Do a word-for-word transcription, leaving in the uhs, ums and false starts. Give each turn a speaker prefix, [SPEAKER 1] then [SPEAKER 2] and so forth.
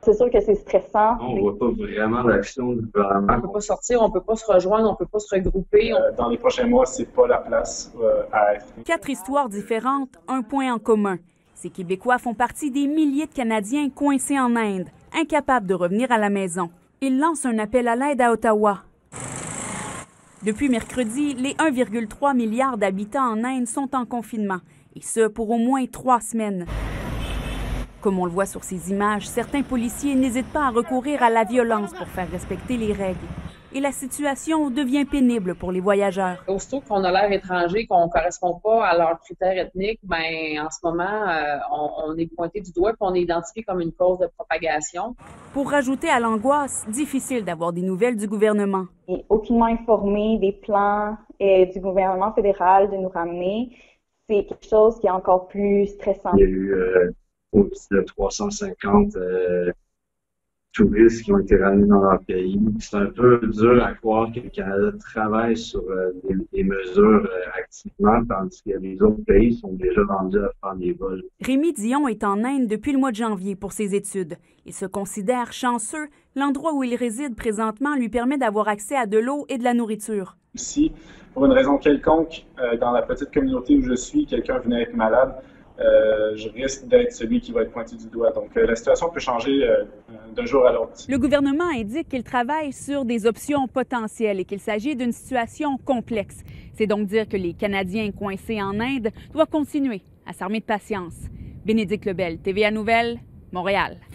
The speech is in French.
[SPEAKER 1] c'est sûr que c'est stressant.
[SPEAKER 2] On ne voit pas vraiment l'action du gouvernement.
[SPEAKER 3] On ne peut pas sortir, on ne peut pas se rejoindre, on ne peut pas se regrouper.
[SPEAKER 4] Euh, dans les prochains mois, c'est pas la place euh, à être.
[SPEAKER 5] Quatre histoires différentes, un point en commun. Ces Québécois font partie des milliers de Canadiens coincés en Inde, incapables de revenir à la maison. Ils lancent un appel à l'aide à Ottawa. Depuis mercredi, les un virgule trois milliard d'habitants en Inde sont en confinement, et ce pour au moins trois semaines. Comme on le voit sur ces images, certains policiers n'hésitent pas à recourir à la violence pour faire respecter les règles. Et la situation devient pénible pour les voyageurs.
[SPEAKER 3] Aussitôt qu'on a l'air étranger, qu'on ne correspond pas à leurs critères ethniques, ben, en ce moment, euh, on, on est pointé du doigt et on est identifié comme une cause de propagation.
[SPEAKER 5] Pour rajouter à l'angoisse, difficile d'avoir des nouvelles du gouvernement.
[SPEAKER 1] On n'est aucunement informé des plans euh, du gouvernement fédéral de nous ramener. C'est quelque chose qui est encore plus stressant.
[SPEAKER 2] Il y a eu euh, au-dessus de trois cent cinquante euh, touristes qui ont été ramenés dans leur pays. C'est un peu dur à croire que le Canada travaille sur euh, des, des mesures euh, activement, tandis que les autres pays sont déjà rendus à faire des vols.
[SPEAKER 5] Rémi Dion est en Inde depuis le mois de janvier pour ses études. Il se considère chanceux. L'endroit où il réside présentement lui permet d'avoir accès à de l'eau et de la nourriture.
[SPEAKER 4] Si, pour une raison quelconque, euh, dans la petite communauté où je suis, quelqu'un venait être malade, Euh, je risque d'être celui qui va être pointé du doigt. Donc, euh, la situation peut changer euh, d'un jour à l'autre.
[SPEAKER 5] Le gouvernement indique qu'il travaille sur des options potentielles et qu'il s'agit d'une situation complexe. C'est donc dire que les Canadiens coincés en Inde doivent continuer à s'armer de patience. Bénédicte Lebel, T V A Nouvelles, Montréal.